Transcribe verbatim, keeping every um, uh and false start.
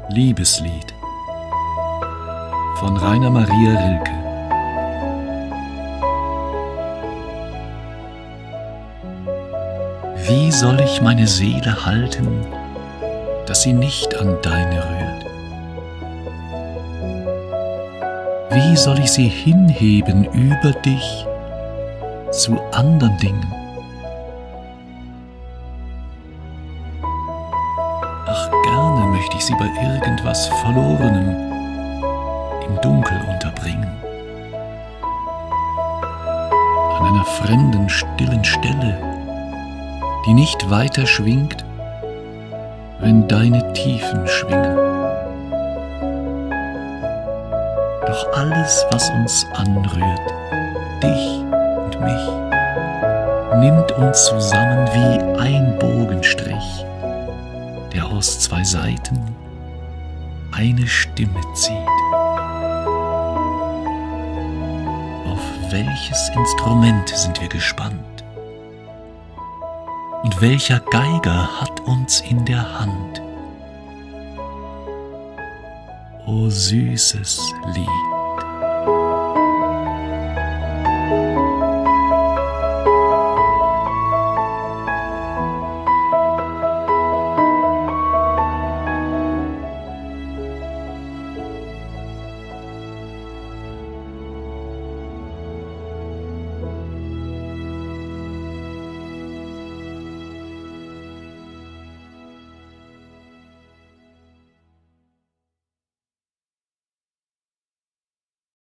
Liebeslied von Rainer Maria Rilke. Wie soll ich meine Seele halten, dass sie nicht an deine rührt? Wie soll ich sie hinheben über dich zu andern Dingen? Ach, gerne möchte ich sie bei irgendwas Verlorenem im Dunkel unterbringen, an einer fremden, stillen Stelle, die nicht weiter schwingt, wenn deine Tiefen schwingen. Doch alles, was uns anrührt, dich und mich, nimmt uns zusammen wie ein Bogenstrich, der aus zwei Seiten eine Stimme zieht. Auf welches Instrument sind wir gespannt? Und welcher Geiger hat uns in der Hand? O süßes Lied!